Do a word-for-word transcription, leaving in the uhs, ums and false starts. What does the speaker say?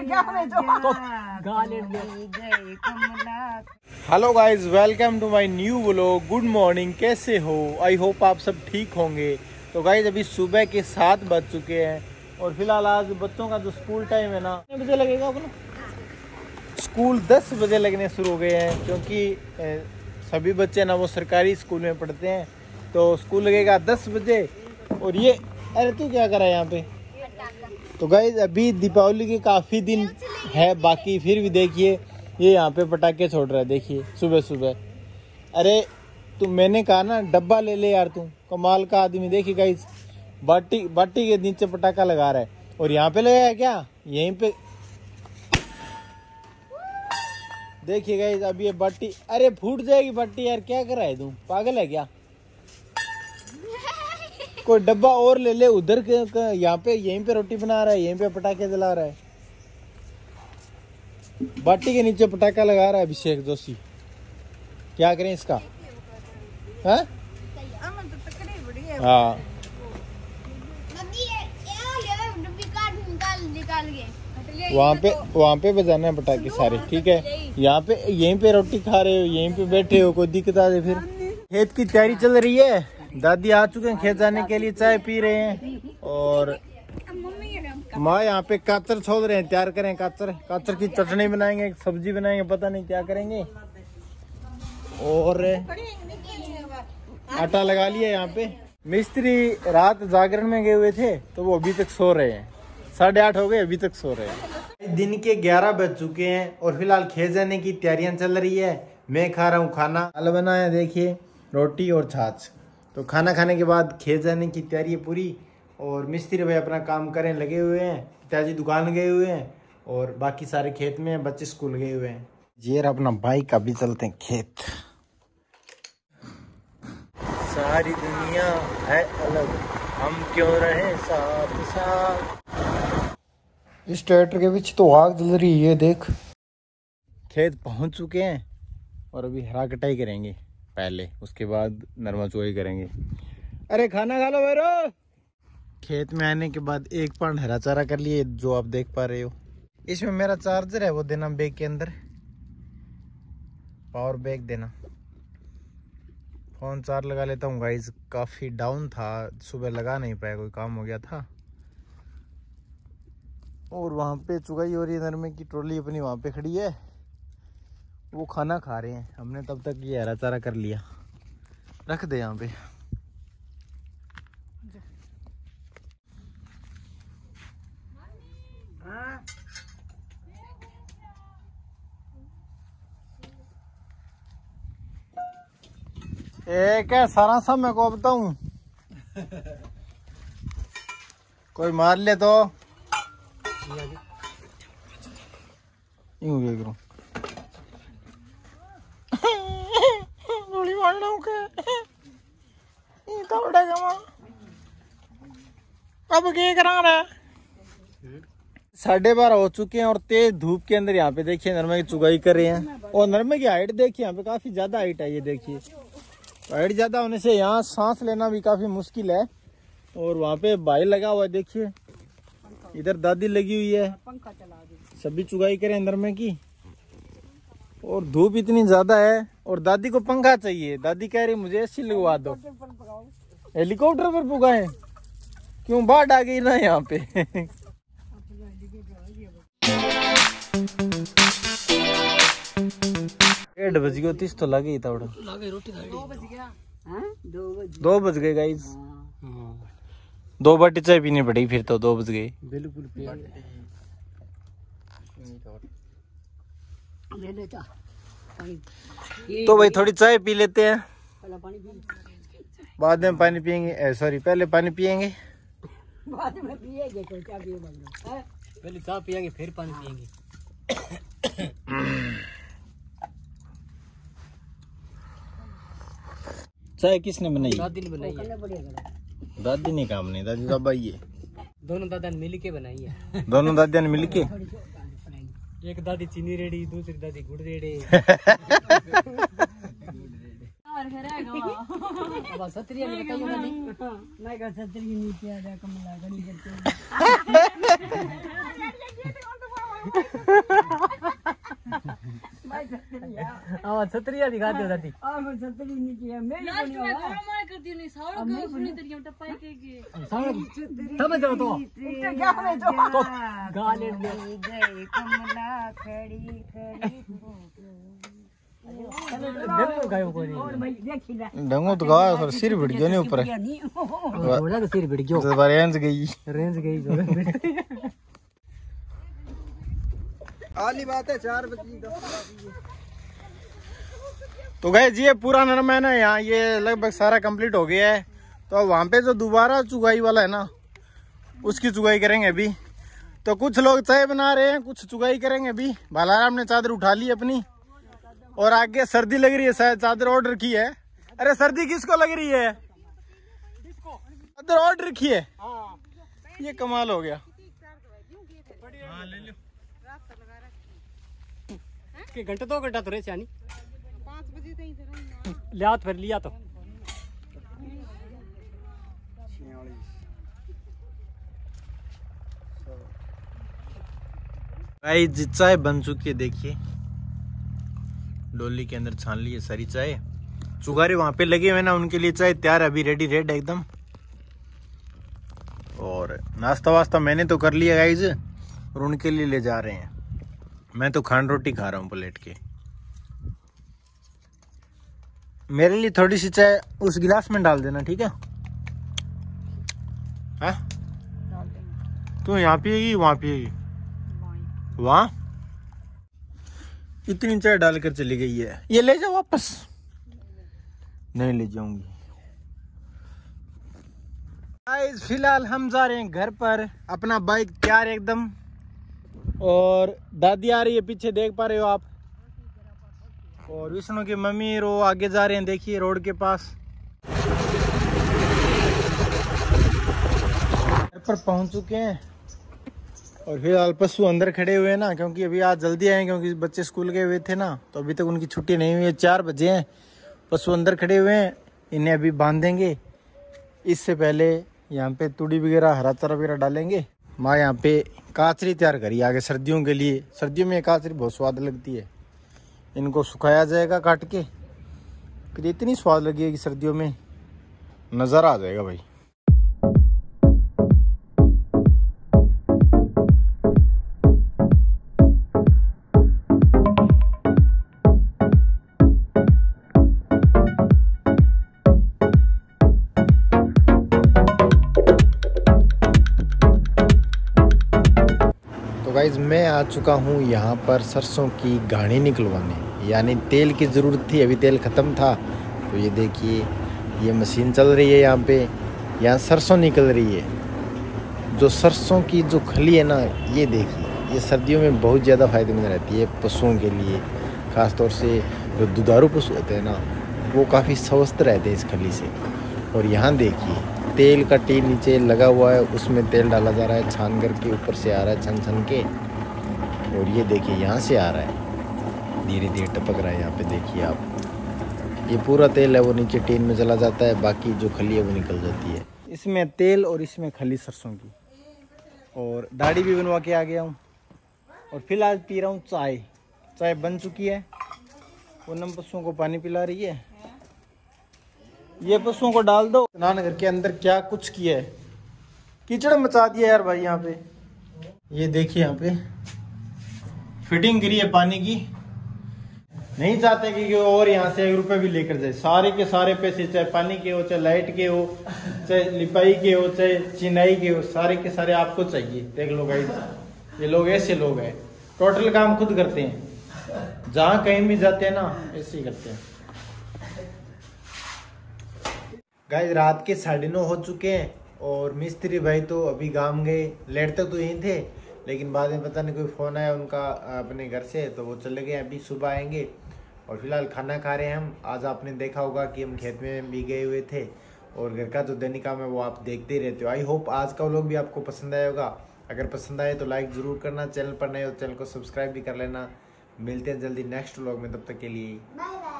Hello guys, welcome to my new vlog. Good morning, कैसे हो? I hope आप सब ठीक होंगे। तो गाइज अभी सुबह के सात बज चुके हैं और फिलहाल आज बच्चों का जो स्कूल टाइम है ना, कितने बजे लगेगा अपना स्कूल? दस बजे लगने शुरू हो गए हैं, क्योंकि सभी बच्चे ना वो सरकारी स्कूल में पढ़ते हैं, तो स्कूल लगेगा दस बजे। और ये अरे तू क्या कर रहा है यहाँ पे? तो गाइज अभी दीपावली के काफ़ी दिन है बाकी, फिर भी देखिए ये यहाँ पे पटाखे छोड़ रहा है। देखिए सुबह सुबह। अरे तू, मैंने कहा ना डब्बा ले ले यार, तू कमाल का आदमी। देखिए गाइज बाटी बाटी के नीचे पटाखा लगा रहा है और यहाँ पे लगाया क्या? यहीं पे देखिए गाइज अभी ये बाटी, अरे फूट जाएगी बाटी यार, क्या कर रहा है तू? पागल है क्या? कोई डब्बा और ले ले उधर के, यहाँ पे यहीं पे रोटी बना रहा है, यहीं पे पटाखे जला रहा है। बाटी के नीचे पटाखा लगा रहा है अभिषेक जोशी। क्या करें इसका? हाँ हाँ वहाँ पे वहाँ पे बजाना है पटाखे सारे, ठीक है? यहाँ पे यहीं पे रोटी खा रहे हो, यहीं पे बैठे हो, कोई दिक्कत आ जाए फिर। खेत की तैयारी चल रही है, दादी आ चुके हैं खेत जाने के लिए, चाय पी रहे हैं और माँ यहाँ पे काचर छोड़ रहे हैं, तैयार करें काचर। काचर की चटनी बनाएंगे, सब्जी बनाएंगे, पता नहीं क्या करेंगे। और आटा लगा लिया यहाँ पे। मिस्त्री रात जागरण में गए हुए थे तो वो अभी तक सो रहे हैं, साढ़े आठ हो गए अभी तक सो रहे हैं। दिन के ग्यारह बज चुके हैं और फिलहाल खेत जाने की तैयारियां चल रही है। मैं खा रहा हूँ खाना, दाल बनाया देखिए, रोटी और छाछ। तो खाना खाने के बाद खेत जाने की तैयारी है पूरी। और मिस्त्री भाई अपना काम करें लगे हुए हैं, पिताजी दुकान गए हुए हैं और बाकी सारे खेत में हैं, बच्चे स्कूल गए हुए हैं। ये अपना बाइक, अभी चलते हैं खेत। सारी दुनिया है अलग, हम क्यों रहे साथ साथ। इस ट्रैक्टर के पीछे तो आग जल रही है, देख। खेत पहुंच चुके हैं और अभी हरा कटाई करेंगे पहले, उसके बाद नरमा चुआई करेंगे। अरे खाना खा लो भैरो। खेत में आने के बाद एक पान हरा चारा कर लिए, जो आप देख पा रहे हो। इसमें मेरा चार्जर है, वो देना बैग के अंदर, पावर बैग देना। फोन चार्ज लगा लेता हूँ गाइज, काफ़ी डाउन था, सुबह लगा नहीं पाया, कोई काम हो गया था। और वहाँ पे चुगाई हो रही है, नरमे की ट्रॉली अपनी वहाँ पे खड़ी है, वो खाना खा रहे हैं। हमने तब तक ये हरा चारा कर लिया, रख दे यहाँ पे। एक है सारा सब मैं को बताऊं, कोई मार ले तो यूं क्या करूं? गोली मारना हूँ क्या? ये तो उड़ेगा मां। अब क्या करा रहा है? साढ़े बारह हो चुके हैं और तेज धूप के अंदर यहाँ पे देखिए नरमे की चुगाई कर रहे हैं। और नरमे की हाइट देखिए, यहाँ पे काफी ज्यादा हाइट है। ये देखिए हाइट ज्यादा होने से यहाँ सांस लेना भी काफी मुश्किल है। और वहाँ पे भाई लगा हुआ है, देखिए इधर दादी लगी हुई है, सभी चुगाई करें नरमे की। और धूप इतनी ज्यादा है और दादी को पंखा चाहिए। दादी कह रही मुझे एसी लगवा दो। हेलीकॉप्टर पर पुगाए क्यों? बाढ़ आ गई ना यहाँ पे। डेढ़ बज गए, तीस तो लगे ही था। दो बज गए गाइस, दो बाटी चाय पीनी पड़ी फिर तो दो बज गए बिल्कुल। तो भाई थोड़ी चाय पी लेते हैं, बाद में पानी पियेंगे। सॉरी पहले पानी पियेंगे, बाद में पिएंगे। पहले चाय पियेंगे फिर पानी पियेंगे। चाय किसने बनाई? दादी ने बनाई है। दादी ने काम नहीं, दादी तो भाई है। दोनों दादा ने मिल के बनाई है। दोनों दादिया ने मिल के। एक दादी चीनी रेडी, दूसरी दादी गुड़ रेडी। अब सत्रिया ने बताइए दादी। नहीं का सत्रिया नीचे आ जा, कमला गड़ी करते। हाँ छतरिया दिखा दो दादी। समझ जाओ तो तो गाले कमला खड़ी खड़ी डंगो तो गाया पर सिर भिड़ गया नहीं ऊपर घोड़ा का सिर भिड़ गया तो रेंज गई रेंज गई आली बात है चार बजे तो गए जी ये पूरा नरम है ना यहाँ ये लगभग सारा कंप्लीट हो गया है। तो अब वहाँ पे जो दोबारा चुगाई वाला है ना उसकी चुगाई करेंगे अभी। तो कुछ लोग चाय बना रहे हैं, कुछ चुगाई करेंगे अभी। बालाराम ने चादर उठा ली अपनी और आगे सर्दी लग रही है, शायद चादर ऑर्डर की है। अरे सर्दी किसको लग रही है? चादर ऑर्डर की है। ये कमाल हो गया। हाँ, ले लो। घंटे दो घंटा तो रहे चानी लिया फिर लिया तो भाई जी चाय बन चुकी है, देखिए डोली के अंदर छान ली है सारी चाय। चुगारे वहां पे लगे हुए ना, उनके लिए चाय तैयार है अभी, रेडी रेड एकदम। और नाश्ता वास्ता मैंने तो कर लिया गाइज और उनके लिए ले जा रहे हैं। मैं तो खांड रोटी खा रहा हूँ प्लेट के। मेरे लिए थोड़ी सी चाय उस गिलास में डाल देना, ठीक है? हाँ तू यहाँ पिएगी वहां पिएगी? वहां इतनी चाय डालकर चली गई है। ये ले जाओ वापस। नहीं ले जाऊंगी। गाइस फिलहाल हम जा रहे हैं घर पर। अपना बाइक तैयार है एकदम और दादी आ रही है पीछे, देख पा रहे हो आप। और विष्णु की मम्मी रो आगे जा रहे हैं, देखिए रोड के पास। घर पर पहुंच चुके हैं और फिलहाल पशु अंदर खड़े हुए हैं ना, क्योंकि अभी आज जल्दी आए क्योंकि बच्चे स्कूल गए हुए थे ना, तो अभी तक उनकी छुट्टी नहीं हुई है। चार बजे हैं, पशु अंदर खड़े हुए हैं। इन्हें अभी बांधेंगे। इससे पहले यहाँ पे तूड़ी वगैरह हरा चारा वगैरह डालेंगे। माँ यहाँ पे काचरी तैयार करी आगे सर्दियों के लिए। सर्दियों में काचरी बहुत स्वाद लगती है। इनको सुखाया जाएगा काट के, फिर इतनी स्वाद लगेगी सर्दियों में, नज़ारा आ जाएगा भाई। गाइस मैं आ चुका हूँ यहाँ पर सरसों की घानी निकलवाने, यानी तेल की ज़रूरत थी, अभी तेल ख़त्म था। तो ये देखिए ये मशीन चल रही है यहाँ पे, यहाँ सरसों निकल रही है। जो सरसों की जो खली है ना, ये देखिए ये सर्दियों में बहुत ज़्यादा फ़ायदेमंद रहती है पशुओं के लिए। ख़ास तौर से जो दुधारू पशु होते हैं ना, वो काफ़ी स्वस्थ रहते हैं इस खली से। और यहाँ देखिए तेल का टी नीचे लगा हुआ है, उसमें तेल डाला जा रहा है, छान करके ऊपर से आ रहा है छन छन के। और ये देखिए यहाँ से आ रहा है, धीरे धीरे टपक रहा है। यहाँ पे देखिए आप, ये पूरा तेल है वो नीचे टीन में चला जाता है, बाकी जो खली है वो निकल जाती है। इसमें तेल और इसमें खली सरसों की। और दाढ़ी भी बनवा के आ गया हूँ और फिलहाल पी रहा हूँ चाय। चाय बन चुकी है। पूनम पशुओं को पानी पिला रही है। ये पशुओं को डाल दो। नानगर के अंदर क्या कुछ किया है, कीचड़ मचा दिया यार भाई। यहाँ पे ये देखिए, यहाँ पे फिटिंग करी है पानी की। नहीं चाहते कि और यहाँ से एक रुपए भी लेकर जाए। सारे के सारे पैसे, चाहे पानी के हो, चाहे लाइट के हो, चाहे लिपाई के हो, चाहे चिनाई के हो, सारे के सारे आपको चाहिए। देख लो गाइस, ये लोग ऐसे लोग हैं, टोटल काम खुद करते हैं। जहाँ कहीं भी जाते हैं ना, ऐसे ही करते हैं। गाइस रात के साढ़े नौ हो चुके हैं और मिस्त्री भाई तो अभी गांव गए। लेट तक तो यहीं थे, लेकिन बाद में पता नहीं कोई फ़ोन आया उनका अपने घर से, तो वो चले गए। अभी सुबह आएंगे। और फिलहाल खाना खा रहे हैं हम। आज आपने देखा होगा कि हम खेत में भी गए हुए थे और घर का जो दैनिक काम है वो आप देखते ही रहते हो। आई होप आज का व्लॉग भी आपको पसंद आया होगा। अगर पसंद आए तो लाइक ज़रूर करना, चैनल पर नए हो चैनल को सब्सक्राइब भी कर लेना। मिलते हैं जल्दी नेक्स्ट व्लॉग में, तब तक के लिए बाय बाय।